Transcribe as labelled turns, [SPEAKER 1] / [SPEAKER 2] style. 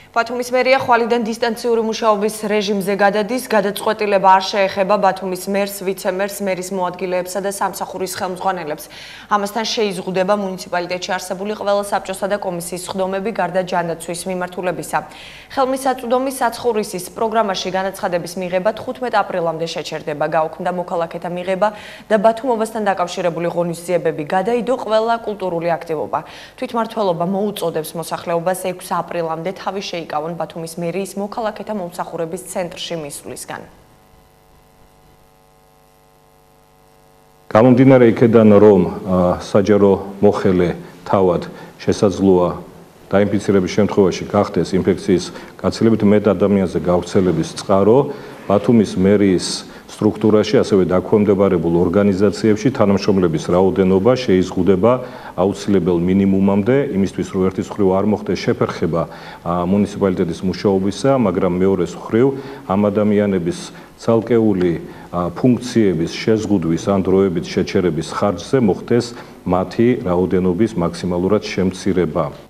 [SPEAKER 1] ბათუმის მერია ხვალიდან დისტანციური მუშაობის რეჟიმზე გადადის, გადაწყვეტილება არ შეეხება ბათუმის მერს, ვიცე-მერს, მერის მოადგილეებსა და სამსახურის ხელმძღვანელებს. ამასთან შეიზღუდება მუნიციპალიტეტში არსებული ყველა საბჭოსა და კომისიის სხდომები გარდა ჯანდაცვის მიმართულებისა. ხელმისაწვდომი საცხოვრისის პროგრამაში განაცხადების მიღება 15 აპრილამდე შეჩერდება, გაუქმდა მოქალაქეთა მიღება და ბათუმობასთან დაკავშირებული ღონისძიებები, გადაიდო ყველა კულტურული აქტივობა. თვითმმართველობა მოუწოდებს მოსახლეობას 6 აპრილამდე თავი იკავონ ბათუმის მერიის მოქალაქეთა მომსახურების ცენტრში მისვლისგან.
[SPEAKER 2] გამომდინარე იქედან, რომ საჯარო მოხელე თავად შესაძლოა დაინფიცირების შემთხვევაში გახდეს ინფექციის გაცილებით მეტ ადამიანზე გავრცელების წყარო, ბათუმის მერიის სტრუქტურაში, ასევე დაქვემდებარებულ ორგანიზაციებში თანამშრომლების რაოდენობა შეიზღუდება აუცილებელ მინიმუმამდე, იმისთვის რომ ერთის მხრივ არ მოხდეს შეფერხება მუნიციპალიტეტის მუშაობისა, მაგრამ მეორეს მხრივ ამ ადამიანების ცალკეული ფუნქციების შეზღუდვის ან დროებით შეჩერების ხარჯზე მოხდეს მათი რაოდენობის მაქსიმალურად შემცირება.